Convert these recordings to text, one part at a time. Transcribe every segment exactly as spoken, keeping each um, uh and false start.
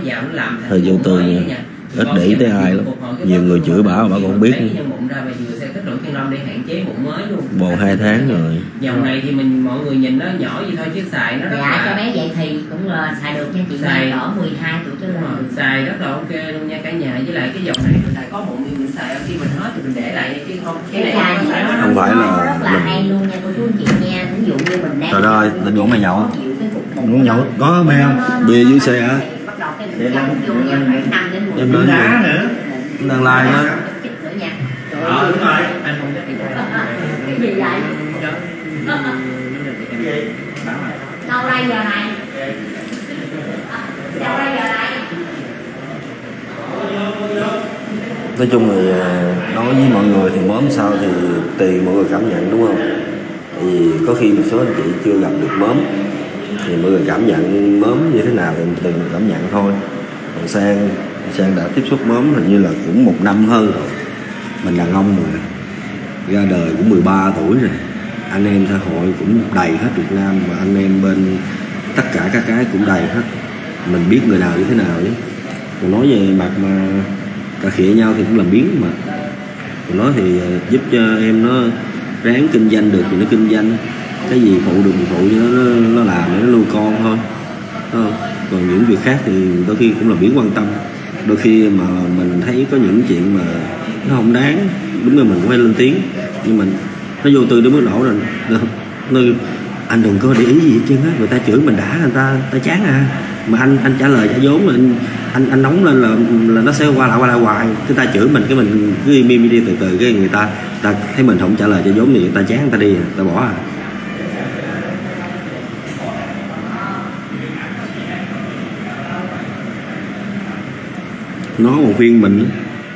Thời vô tư nha, ít để ý tới ai lắm. Nhiều người chửi bả mà bả còn không biết. Bồ hai tháng rồi. Dòng này thì mình mọi người nhìn nó nhỏ gì thôi chứ xài nó rất dạ, là... cho bé vậy thì cũng là xài được nha chị, xài cỡ mười hai tuổi chứ là xài rất là ok luôn nha cả nhà. Với lại cái dòng này mình xài có bụng thì mình xài khi mình hết thì mình để lại chứ không cái này không, không phải là rất là mình... hay luôn nha cô chú anh chị nha. Ví dụ như mình đang trời ơi định uống mày nhậu uống nhậu có bia không? Bia dưới xe hả? bắt đầu cái mình chấm vô nha khoảng năm đến mười em nói đá nữa đang like đó. Ờ đúng rồi anh không chắc cái gì vậy? Đâu đây giờ này? Đâu đây giờ này? Nói chung là nói với mọi người thì mớm sao thì tùy mọi người cảm nhận đúng không? Thì có khi một số anh chị chưa gặp được mớm thì mọi người cảm nhận mớm như thế nào thì tùy mình cảm nhận thôi. Còn Sang Sang đã tiếp xúc mớm hình như là cũng một năm hơn rồi. Mình đàn ông mà ra đời cũng mười ba tuổi rồi, anh em xã hội cũng đầy hết Việt Nam, mà anh em bên tất cả các cái cũng đầy hết, mình biết người nào như thế nào chứ. Còn nói về mặt mà cà khịa nhau thì cũng làm biến mà. Còn nói thì giúp cho em nó ráng kinh doanh được thì nó kinh doanh, cái gì phụ được thì phụ cho nó, nó làm để nó nuôi con thôi, đúng không? Còn những việc khác thì đôi khi cũng là biến quan tâm. Đôi khi mà mình thấy có những chuyện mà nó không đáng, đúng là mình cũng phải lên tiếng, nhưng mình nó vô tư đến mức độ rồi nó, anh đừng có để ý gì hết trơn á, người ta chửi mình đã người ta ta chán à, mà anh anh trả lời trả vốn là anh anh anh nóng lên là là nó sẽ qua lại qua lại hoài, người ta chửi mình cái mình cứ im im đi từ từ cái người ta ta thấy mình không trả lời trả vốn thì người ta chán người ta đi, người ta bỏ à. Nó còn khuyên mình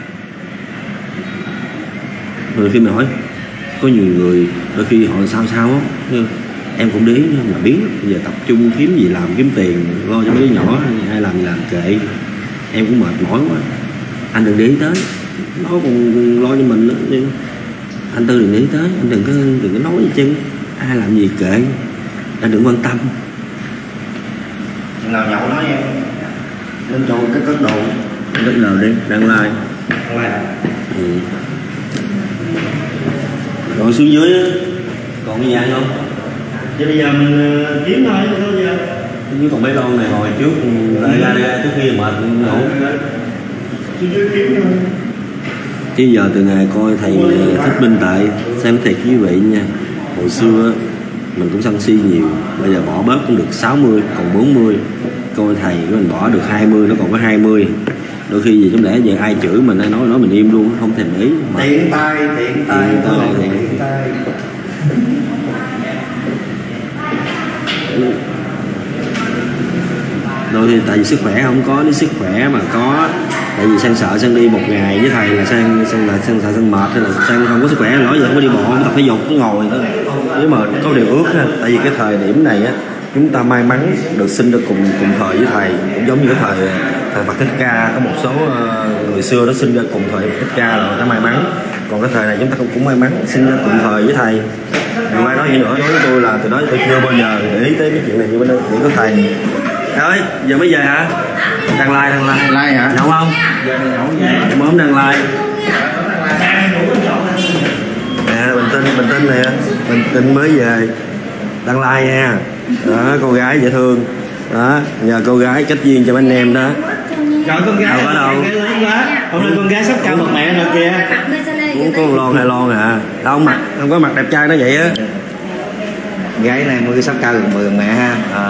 rồi khi mình hỏi có nhiều người đôi khi họ sao sao á, em cũng để ý mà biến bây giờ tập trung kiếm gì làm kiếm tiền lo cho mấy đứa nhỏ, ai làm gì làm kệ, em cũng mệt mỏi quá, anh đừng để ý tới, nó còn lo cho mình nữa. Anh Tư đừng để ý tới, anh đừng có đừng có nói gì chứ, ai làm gì kệ, anh đừng quan tâm. Nào nhậu nói em lên cho cái cất đồ rất nào đi đang like đang like ừ. Rồi xuống dưới á còn cái gì ăn không? Chứ bây giờ mình uh, kiếm thôi chứ thôi giờ. Chứ còn mấy lon này hồi trước lại ra ra trước khi mệt ngủ. Xuống dưới kiếm thôi. Chứ giờ từ ngày coi thầy Thích Minh Tệ, xem thiệt với quý vị nha, hồi xưa mình cũng sân si nhiều, bây giờ bỏ bớt cũng được sáu mươi còn bốn mươi, coi thầy của mình bỏ được hai mươi nó còn có hai mươi. Đôi khi gì trong lẽ giờ ai chửi mình ai nói nói mình im luôn, không thèm ý. Tiện tay tiện tay tiện tay tiện tay. Đôi khi tại vì sức khỏe không có, nếu sức khỏe mà có, tại vì Sang sợ Sang đi một ngày với thầy là Sang Sang là Sang sợ Sang mệt, hay là Sang không có sức khỏe nói giờ không có đi bộ không tập thể dục cứ ngồi thôi. Nếu mà có điều ước ha, tại vì cái thời điểm này á chúng ta may mắn được sinh ra cùng cùng thời với thầy, cũng giống như cái thời thời Phật Thích Ca, có một số uh, người xưa đó sinh ra cùng thời Phật Thích Ca là người ta may mắn. Còn cái thời này chúng ta cũng, cũng may mắn sinh ra cùng thời với thầy. Người mai nói gì nữa, nói với tôi là từ đó tôi chưa bao giờ để ý tới cái chuyện này như bên đây, chỉ có thầy. Ơi, giờ mới về hả? Đang like, đang like. Like hả? Nhậu không? Em ốm đang like. Nè, bình tĩnh, bình tĩnh nè, bình tĩnh mới về. Đang like nha. Đó, cô gái dễ thương. Đó, nhờ cô gái kết duyên cho anh em đó. Rồi con gái đâu có đâu. Hôm nay con gái sắp cao một mẹ nữa kìa. Cũng có một lon hai lon à. Đâu không mặt, không có mặt đẹp trai nó vậy á. Gái này mua cái sắp cao gần mười mẹ ha. À.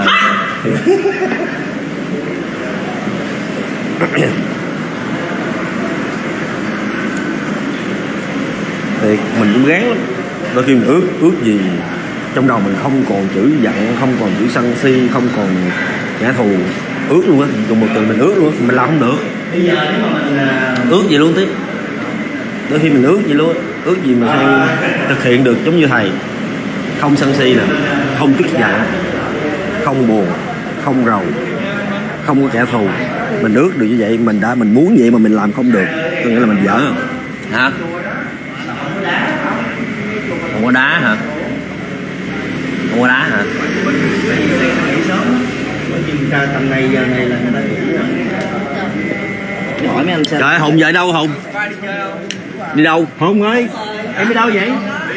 Thì mình cũng gán lắm. Đôi khi mình ước ước gì trong đầu mình không còn chữ giận, không còn chữ sân si, không còn trả thù, ước luôn á, dùng một từ mình ước luôn, mình làm không được. Bây giờ nếu mà mình ước gì luôn tiếp. Đôi khi mình ước gì luôn, ước gì mà sang thực hiện được giống như thầy, không sân si nè, không tức giận, không buồn, không rầu, không có kẻ thù. Mình ước được như vậy, mình đã mình muốn vậy mà mình làm không được, có nghĩa là mình dở không? Hả? Không có đá hả? Không có đá hả? tầm này giờ này là người ta nghỉ rồi. làm sao? Trời ơi, Hùng về đâu Hùng? Đi đâu? Hùng ơi, em đi đâu vậy?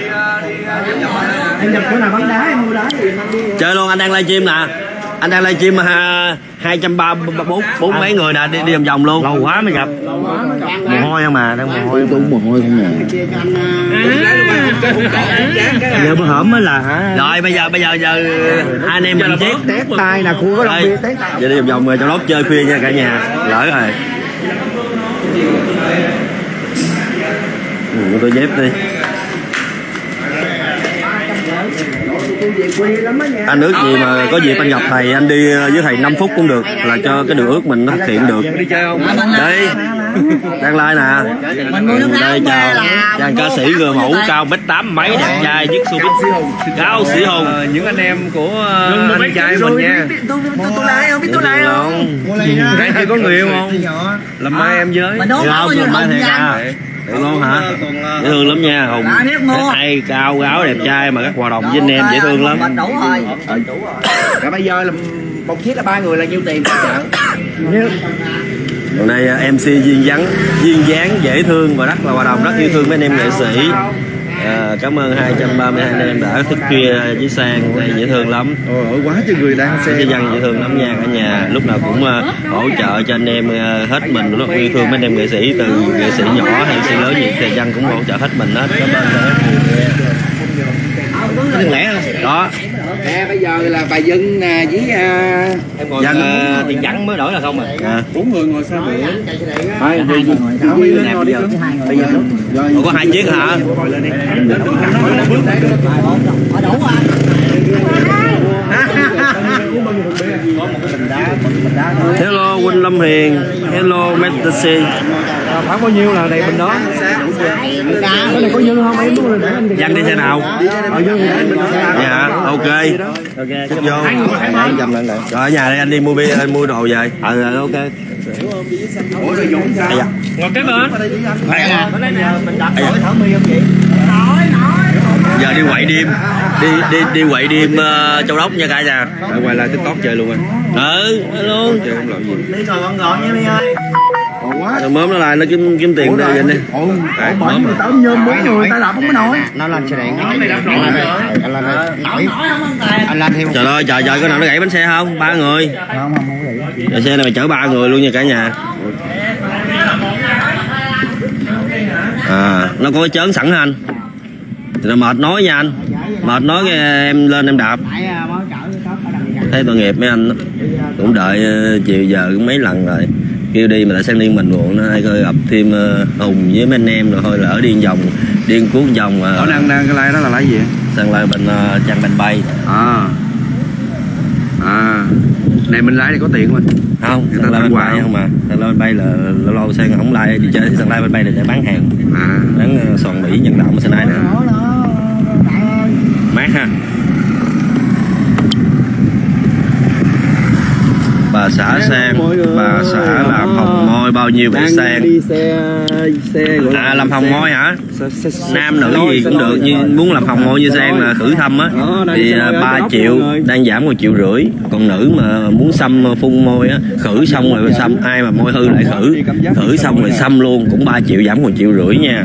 Em nhập chỗ nào bắn đá, em mua đá gì em đi. Chơi luôn, anh đang livestream nè. Anh đang livestream hai trăm ba bốn bốn mấy người nè, đi đi vòng vòng luôn. Lâu quá mới gặp. Mồ hôi không mà, đang mồ hôi. Đúng mồ hôi không nè. Giờ bữa hổm mới là hả? Rồi bây giờ bây giờ giờ hai anh em mình chết. Tét tay nè, cua có đồng bia tét. Giờ đi vòng vòng rồi trong lót chơi khuya nha cả nhà. Lỡ rồi. Ừ, tôi dép đi. Anh ước gì mà có dịp anh gặp thầy, anh đi với thầy năm phút cũng được, là cho cái điều ước mình nó thực hiện được. Đây, đang like nè. Đây chào chàng ca sĩ người mẫu cao mét tám mấy, đẹp trai nhất showbiz, Cao Sĩ Hùng. Những anh em của anh trai mình nha. Tôi like không biết tôi like không? Cái chưa có người yêu không? Làm mai em với. Mà nó Không, làm mai thiệt à. Được luôn hả? Dễ thương lắm nha Hùng. Hay cao gáo đẹp trai mà các hoạt động với anh em dễ thương lắm. Đủ rồi. Cả bây giờ là một chiếc là ba người là nhiêu tiền chợ? Hôm nay em xê duyên dáng, duyên dáng dễ thương và rất là hòa đồng, rất yêu thương mấy anh em nghệ sĩ. À, cảm ơn hai trăm ba mươi hai anh em đã thức khuya với Sang, đây dễ thương lắm. Ôi quá chứ người đang Xe dân dễ thương lắm nha cả nhà, lúc nào cũng uh, hỗ trợ cho anh em uh, hết mình, rất yêu thương mấy anh em nghệ sĩ, từ nghệ sĩ nhỏ hay nghệ sĩ lớn gì thì dân cũng hỗ trợ hết mình hết. Cảm ơn rất nhiều. Lẽ đó. À, bây giờ là bà Dân nè với uh, Dân uh, tiền vắng mới đổi là không à. bốn người ngồi sao bữa. Hai người nè bây giờ. Bây giờ Ủa, có hai chiếc hả? Hello Quỳnh Lâm Hiền, hello Messi. Khoảng bao nhiêu là đầy bình đó? cái này có dư không em? Dân đi xe nào? Dạ, ok. Chúc vô. Rồi ở nhà đây anh đi mua bia, anh mua đồ về. Ờ, ok. Ngồi kế bên. Giờ đi quậy đêm, đi đi đi quậy đêm uh, Châu Đốc nha cả nhà. Quay lại TikTok chơi luôn anh. Ừ, luôn. Chơi không làm gì. Đi ngồi gọn gọn nha mi ơi. Rồi mớm nó lại nó kiếm kiếm tiền đây vậy nè. Ủa bởi người ta nhôm bốn người ta đập không có nổi. Nó lên xe điện. Anh lên đây. Anh lên thêm. Trời ơi, trời trời, có nào nó gãy bánh xe không? Ba người. Không không không gãy. Rồi xe này mày chở ba người luôn nha cả nhà. À, nó có cái chớn sẵn hả anh? Rồi mệt nói nha anh. Mệt nói cái em lên em đạp. Thấy tội nghiệp mấy anh đó. Cũng đợi chiều giờ cũng mấy lần rồi. Kêu đi mà lại sang điên mình buồn, nó hay coi gặp thêm uh, Hùng với mấy anh em rồi thôi lỡ điên vòng, điên cuốn vòng. Ở đang đang cái like đó là lấy gì? Sang like bên uh, trang bên bay. À. À. Này mình lái thì có tiền không anh? Không, sang like bên bay không mà. Sang like bên bay là lâu lâu sang không like đi chơi, sang like bên bay là để bán hàng. À. Bán uh, xoàn Mỹ nhân đạo mà sang đây nữa. Mát ha. Bà xã Sang, bà xã làm hồng môi bao nhiêu vậy Sang? Đi xe xe à làm hồng môi hả? Nam nữ gì cũng được, như muốn làm hồng môi như Sang là khử thâm á thì ba triệu, đang giảm một triệu rưỡi. Còn nữ mà muốn xăm phun môi á, khử xong rồi xăm, ai mà môi hư lại khử, khử xong rồi xăm luôn cũng ba triệu, giảm một triệu rưỡi nha.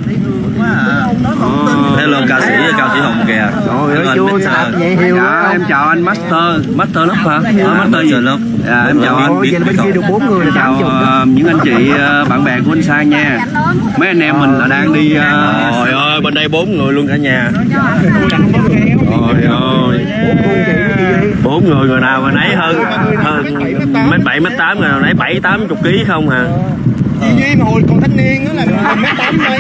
Hello ca sĩ Cao Sĩ Hùng kìa. Trời ơi chú sạp vậy hiu. Dạ, em chào anh Master, Master lớp hả? Ờ, Master gì lớp? Dạ, em chào anh. Bên kia được bốn người là chào uh, những anh chị uh, bạn bè của anh Sang nha. Mấy anh em mình là đang đi. Uh... Trời ơi, bên đây bốn người luôn cả nhà. Trời ơi, bốn người, người nào mà nấy hơn hơn mét bảy mét tám, người nào nấy bảy tám chục ký không à. Chị Duy mà hồi còn thanh niên đó là mét tám mấy.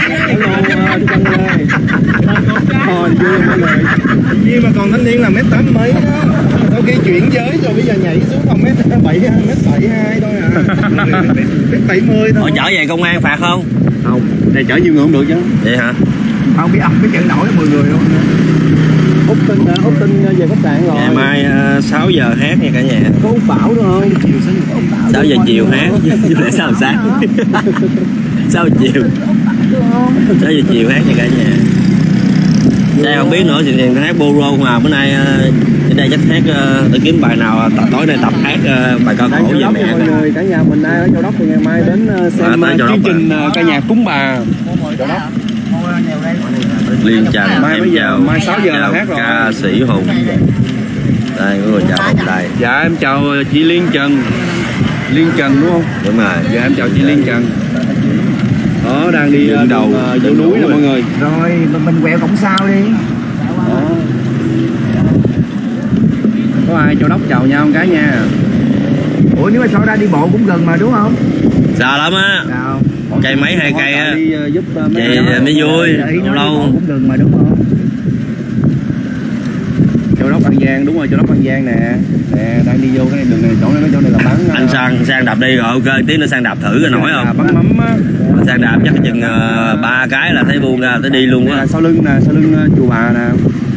Hồi Duy mà còn thanh niên là mét tám mấy đó. Sau khi chuyển giới rồi bây giờ nhảy xuống còn mét bảy mét bảy hai thôi à. Mét bảy mươi thôi. Họ chở về công an phạt không? Không, đây chở nhiều người không được chứ. Vậy hả? Không biết ập cái chợ nổi mười người luôn. Út Tinh, Út Tinh về khách sạn rồi. Ngày mai uh, sáu giờ hát nha cả nhà. Có Út Bảo nữa không? sáu giờ chiều hát, chứ lại sao sáng. sáu giờ chiều. sáu giờ chiều hát nha cả nhà. Đây không biết nữa thì hát bolero mà bữa nay uh, Đến đây chắc hát uh, để kiếm bài nào uh, tối nay tập hát uh, bài ca cổ về mẹ. Mọi người cả nhà mình ai ở Châu Đốc thì ngày mai đến uh, xem à, chương trình uh, ca nhạc cúng bà Châu Đốc. Liên Trần, mai em chào, mai sáu giờ chào hát rồi. ca sĩ Hùng. Đây có người chào Hùng đây. Dạ em chào chị Liên Trần. Liên Trần đúng không? Đúng rồi. Dạ em chào chị Liên Trần. Đó đang đi Dựng đầu vô núi nè mọi người. Rồi mình quẹo cổng sau đi. Đó. Có ai Châu Đốc chào nhau một cái nha. Ủa nếu mà sau ra đi bộ cũng gần mà đúng không? Xa lắm á. Sao? Cây mấy hai cây á. Đi uh, giúp uh, mấy Vậy mới vui. Lâu lâu. Cũng gần mà đúng không? Châu Đốc An Giang đúng rồi, Châu Đốc An Giang nè. Nè đang đi vô cái đường này, chỗ này chỗ này là bán. Anh sang sang đạp đi rồi ok, tí nữa sang đạp thử coi nổi không? Bắn mắm á. Sang đạp chắc chừng uh, ba cái là thấy buông ra tới đi luôn á. Sau lưng nè, sau lưng uh, chùa bà nè.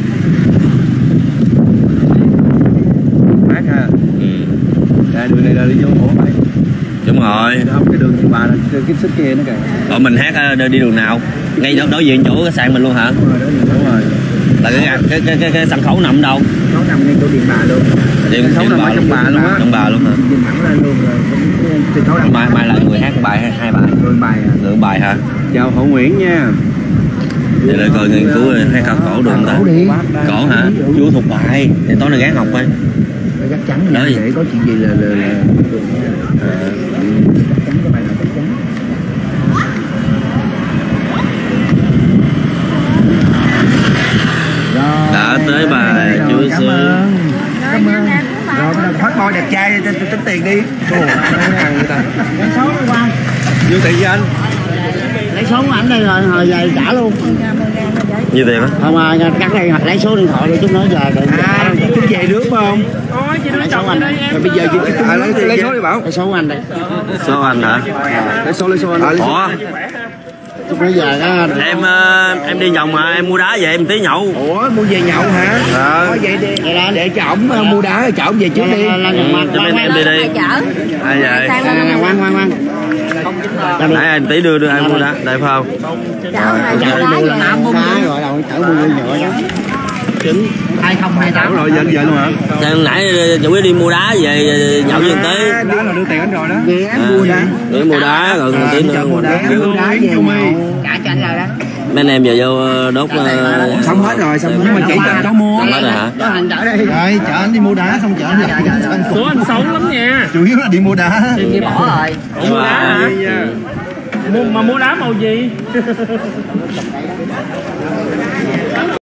Mát ha. Ừ. Nè đường này là đi vô ổ phải. Đúng rồi. Không, cái đường chùa bà là cái, cái xích kia nó kìa. Rồi mình hát uh, đi đường nào? Ngay đó đối diện chỗ cái sàn mình luôn hả? Đúng rồi, đúng rồi. Là cái cái cái cái, cái sân khấu nằm đâu? Nó nằm ngay chỗ điện bà luôn. Điện Sân khấu nằm ở trong bà luôn á. Trong bà luôn hả? Nhìn thẳng lên luôn rồi. Mai mai lại người hát bài hay hai bài? Rồi bài à. Lượng bài hả? Chào Hậu Nguyễn nha. Để lại coi nghiên cứu hát ca cổ được không ta? Cổ đi. Cổ hả? Chưa thuộc bài. Thì tối nay gán học coi. Chắc chắn là để có chuyện gì là là, là... À, chắc chắn cái bài nào chắc chắn. Đã tới bài Chúa Cảm Sư. ơn. Cảm ơn. Rồi bây giờ hot boy đẹp trai tính tính tiền đi. Ồ, ăn người ta. lấy số đi qua, Nhiêu tiền với anh? lấy số của ảnh đây rồi hồi về trả luôn. Như tiền á? Không à, cắt đây lấy số điện thoại đi chút nữa giờ đừng. À, tính về nước phải không? Lấy số anh đây. Rồi bây giờ chúng chúng À, lấy, lấy số đi Bảo. Lấy số của anh đây. Số anh hả? Lấy số, lấy số anh. Ủa? Chút nữa giờ đó. Em uh, em đi vòng mà em mua đá về em tí nhậu. Ủa mua về nhậu hả? Ờ. Thôi vậy đi. Để cho ổng uh, mua đá cho ổng về trước đi. Cho nên em đi đi. Ai vậy? Ngoan ngoan ngoan. Nãy anh tí đưa đưa em mua đá, đây phải không? Chở đá về nằm mua đá rồi đâu chở mua nhựa đó. Chuẩn hai không hai tám. Rồi giờ về luôn hả? Chẳng nãy chủ yếu đi mua đá về nhậu với tí. Đó là đưa tiền anh rồi đó. Về anh mua đá. Để mua đá rồi một tí nữa. Mua đá, mua đá về nhậu. Trả cho anh rồi đó. Mấy anh em giờ vô đốt. Xong hết rồi, xong nhưng mà chị cho cháu mua. Xong hết rồi hả? Có hành chở đi. Rồi chở anh đi mua đá xong chở anh lại. Số anh xấu lắm nha. Chủ yếu là đi mua đá. Đi bỏ rồi. Mua đá hả? Mua mà mua đá màu gì?